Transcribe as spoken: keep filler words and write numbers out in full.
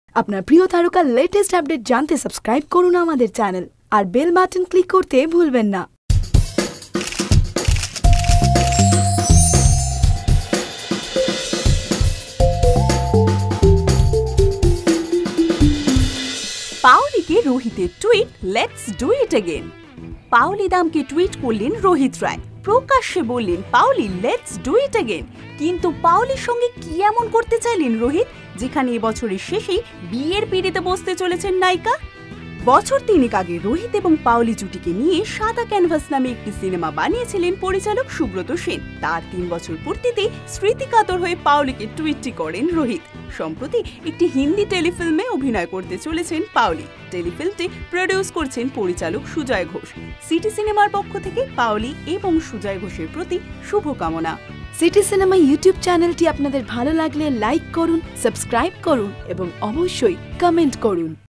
আপনার প্রিয় তারকার লেটেস্ট আপডেট জানতে সাবস্ক্রাইব করুন আমাদের চ্যানেল আর বেল বাটন ক্লিক করতে ভুলবেন না। পাওলিকে রোহিতের tweet let's do it again. Paoli দামকে টুইট করলেন রোহিত রায়, প্রকাশ্যে বললেন Paoli let's do it again. কিন্তু পাওলির সঙ্গে কি এমন করতে চাইলেন রোহিত, যেখানে এবছরের শেষেই বিয়ের পিঁড়িতে বসতে চলেছেন নায়িকা? বছর তিনেক আগে রোহিত এবং পাওলি জুটিকে নিয়ে সাদা ক্যানভাস নামে একটি সিনেমা বানিয়েছিলেন পরিচালক সুব্রত সেন। তার তিন বছর পূর্তিতে স্মৃতিকাতর হয়ে পাওলিকে টুইটটি করেন রোহিত। সম্প্রতি একটি হিন্দি টেলিফিল্মে অভিনয় করতে চলেছেন পাওলি। টেলিফিল্মটি প্রডিউস করছেন পরিচালক সুজয় ঘোষ। সিটি সিনেমার পক্ষ থেকে পাওলি এবং সুজয় ঘোষের প্রতি শুভকামনা। সিটি সিনেমা ইউটিউব চ্যানেলটি আপনাদের ভালো লাগলে লাইক করুন, সাবস্ক্রাইব করুন এবং অবশ্যই কমেন্ট করুন।